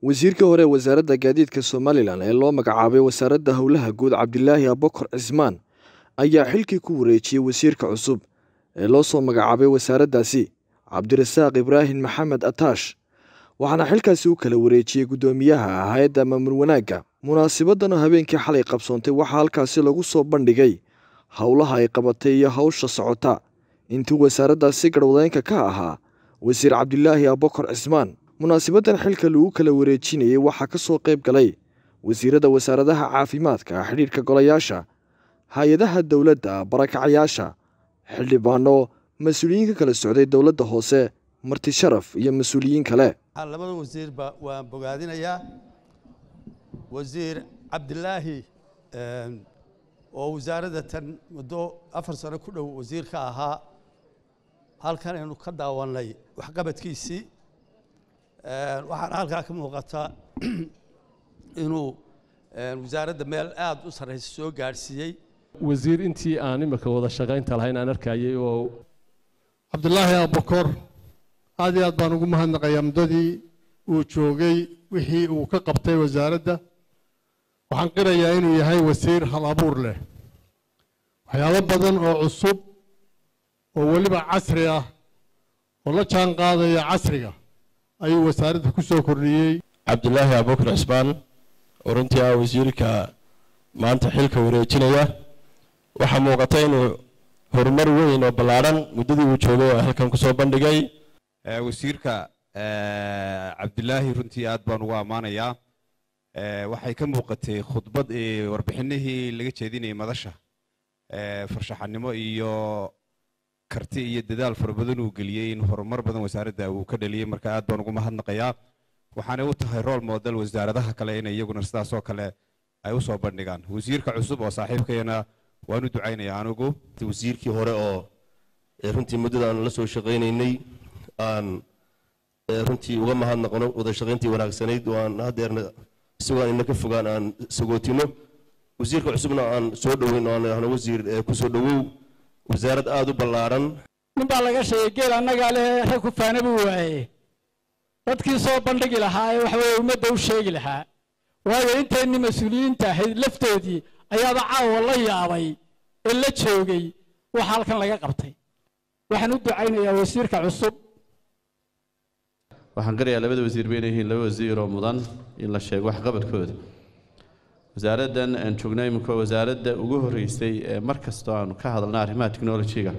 wasiirka hore wasaaradda gaadiidka Somaliland ee loo magacaabay wasaaradda howlaha guud Cabdilaahi Abubakar Cismaan ayaa xilkii ku wareejiyay wasiirka cusub ee loo soo magacaabay wasaaraddaasi Cabdirasaaq Ibraahim Maxamed Ataash waxaana xilkaasi u kala wareejiyay gudoomiyaha hay'adda maamul wanaagga munaasabadana habeenkii xalay qabsoontay waxa halkaasi lagu soo bandhigay howlaha ay qabatay iyo hawsha socota intii wasaaraddaasi garwadeenka ka ahaa wasiir Cabdilaahi Abubakar Cismaan munaasabadan xilka lagu kala wareejinayay waxa ka soo qayb galay wasiirada wasaaradaha caafimaadka xiriirka golayaasha hay'adaha dawladda barakacayaasha xildhibaano mas'uuliyiin kala socday dawladda hoose marti sharaf iyo mas'uuliyiin kale labada wasiirba waan bogaadinayaa wasiir Cabdilaahi oo wasaaradda tan muddo 4 sano ku dhow wasiirka ahaa halkan aynu ka daawanay waxqabadkiisii waxaan halkaa ka muuqata inuu wasaaradda meel aad u sareysa soo gaarsiiyay wasiir intii aan imika wada shaqaynta lahayn aan arkayay oo Cabdilaahi Abubakar aad iyo aad baan ugu mahadnaqayaa muddadii uu joogay wixii uu ka qabtay wasaaradda waxaan qirayaa inuu yahay wasiir hal abuur leh waxyaabo badan oo cusub oo waliba casri ah oo la jaan qaadaya casriga ayuu wasaaradda ku soo kordhiyay Cabdilaahi Abubakar Cismaan oo runtii ah wasiirka maanta xilka wareejinaya waxa muuqata inuu horumar weyn oo ballaaran muddadii uu joogay halkan ku soo bandhigay wasiirka Cabdilaahi runtii aad baan ugu amaanayaa waxay ka muuqatay khudbad warbixinihii laga jeedinayay madasha farshaxanimo iyo karti iyo dadaal farabadan uu galiyay in horumar badan wasaaradda uu ka dhaliyay marka aad baan ugu mahadnaqayaa waxaana uu tahay role model wasaaradaha kale in iyaguna sidaas oo kale ay u soo bandhigaan wasiirka cusub oo saaxiibkeena waan u ducaynayaa anigu wasiirkii hore oo runtii muddada aan la soo shaqaynaynay aan runtii uga mahadnaqno wada shaqayntii wanaagsanayd oo aan hadeerna isagoo in ka fogaan aan sagootino wasiirka cusubna aan soo dhaweyn oo aan wasiir ku soo dhawow wasaarad aad u ballaaran ninbaa laga sheegay geel annaga leh rag ku faanaba waaye dadkii soo bandhigi lahaa waxa weeye ummadda u sheegi lahaa waayo inteenni mas'uuliyiinta ahayd laftoodii ayaaba caawa la yaabay ee la joogay waxa halkan laga qabtay waxaan u ducaynayaa wasiirka cusub waxaan qirayaa labada wasiir bay yihiin laba wasiir oo mudan in la sheego wax qabadkooda wasaaraddan aan joognay imika wasaaradda ugu horeysay ee mar kasta aan ka hadalnay arrimaha technology-ga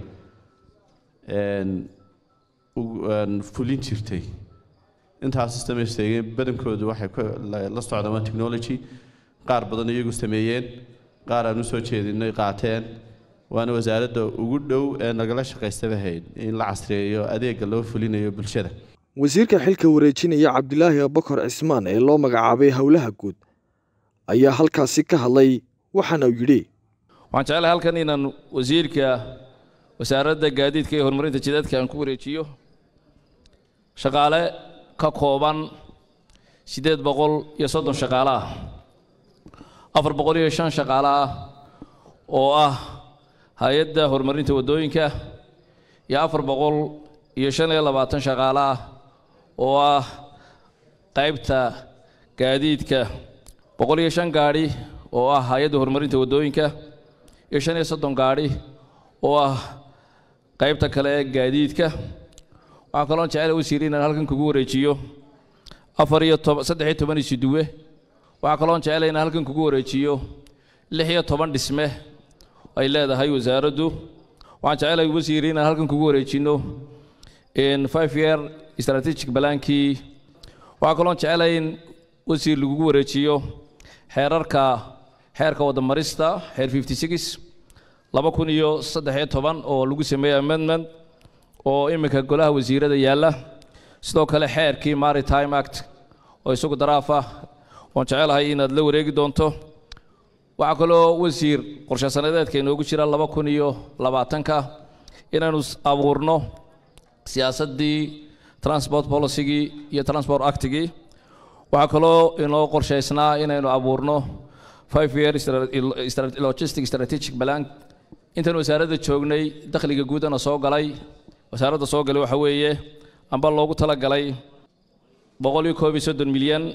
fulin jirtay intaas sameeyay badankoodu waxay la socdaan technology qaar badan iyagu sameeyeen qaar aan u soo jeedinay qaateen waana wasaaradda ugu dhow ee nagala shaqaystabahayd in la casriyeeyo adeegga loo fulinayo bulshada wasiirka xilka wareejinaya Cabdilaahi Abubakar Cismaan ee loo magacaabay howlaha guud ayaa halkaasi ka hadlay waxaana uu yiri waxaan jecelahay halkan inaan wasiirka wasaaradda gaadiidka iyo horumarinta jidadka aan ku wareejiyo shaqaale ka kooban 830 shaqaale ah 405 shaqaale ah oo ah hay'adda horumarinta wadooyinka iyo 425 shaqaale ah oo ah qaybta gaadiidka 105 gaari oo ah hay'adda horumarinta wadooyinka iyo 35 gaari oo ah qaybta kale ee gaadiidka waxaan kaloo jecelahay wasiir inaan halkan kugu wareejiyo 13 siduwe waxaan kaloo jecelahay inaan halkan kugu wareejiyo 16 dhisme ay leedahay wasaaraddu waxaan jecelahay wasiir inaan halkan kugu wareejino in 5-year strategic plan-kii waxaan kaloo jecelahay in wasiir lagu wareejiyo xeerka wadamarista xeer 56 2013 oo lagu sameeyay amendment oo imika golaha wasiirada yaala sidoo kale xeerkii maritime act oo isagu daraafa waan jecelahay inaad la wareegi doonto waxa kaloo wasiir qorshe sanadeedka inoogu jira 2020 inaanu abuurno siyaasadii transport policy-gii iyo transport act-gii waxa kaloo inoo qorsheysnaa inaynu abuurno 5-year logistic strategic plan intan wasaaradda joognay dakhliga guudana soo galay wasaaradda soo galay waxa weeye amba loogu tala galay 131 milyan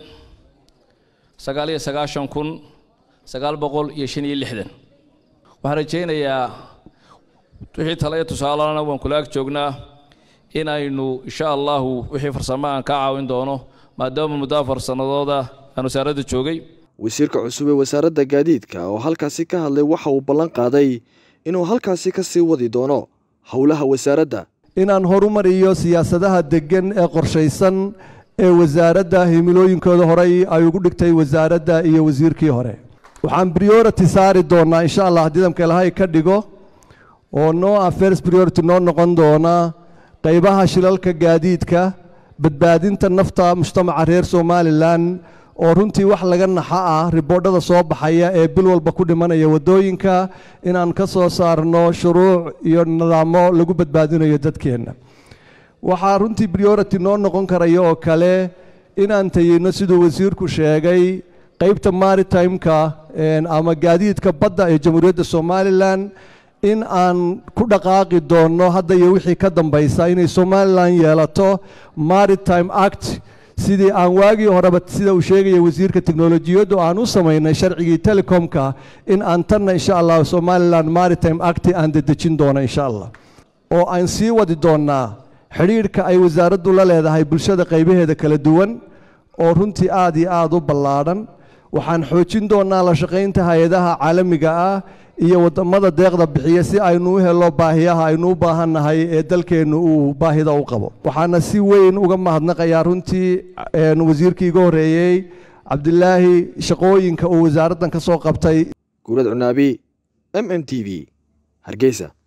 9,960 waxaan rajaynayaa wixii talaya tusaalana waan kula ag joognaa inaynu insha Allah wixii farsamo aan ka caawin doono maadaama muddo 4 sanadooda aan wasaaradda joogay wasiirka cusub ee wasaaradda gaadiidka oo halkaasi ka hadlay waxa uu ballan qaaday inuu halkaasi ka sii wadi doono howlaha wasaaradda inaan horumariyo siyaasadaha degan ee qorshaysan ee wasaaradda himilooyinkooda horay ay ugu dhigtay wasaaradda iyo wasiirkii hore waxaan priority saari doonaa insha Allah nidaamka Ilaahay ka dhigo oo no affairs priority noo noqon doona qaybaha shilalka gaadiidka badbaadinta nafta mujtamaca reer Somaliland oo runtii wax laga naxa ah riboodhada soo baxaya ee bil walba ku dhimanaya wadooyinka inaan ka soo saarno shuruuc iyo nidaamo lagu badbaadinayo dadkeena waxa runtii priority noo noqon karaya oo kale inaan tayino sidoo wasiirku sheegay qaybta maritime-ka ama gaadiidka badda ee Jamhuuriyadda Somaliland in aan ku dhaqaaqi doono hadda iyo wixii ka dambaysa inay Somaliland yeelato Maritime Act sidii aan waagii horeba sida uu sheegay wasiirka tiknoolajiyadda aan u sameynay sharcigii telecomka in aan tanna insha Allah Somaliland Maritime Act aan dedejin doono insha Allah oo aan sii wadi doonaa xiriirka ay wasaaraddu la leedahay bulshada qaybaheeda kala duwan oo runtii aad iyo aad u ballaaran waxaan xoojin doonaa la shaqaynta hay'adaha caalamiga ah iyo wadamada deeqda bixiya si aynu u helo baahiyaha aynu u baahanahay ee dalkeenu uu baahida u qabo waxaana si weyn uga mahadnaqayaa runtii wasiirkii ugu horeeyay Cabdilaahi shaqooyinka uu wasaaraddan ka soo qabtay Guurad Cunaabi MNTV Hargeysa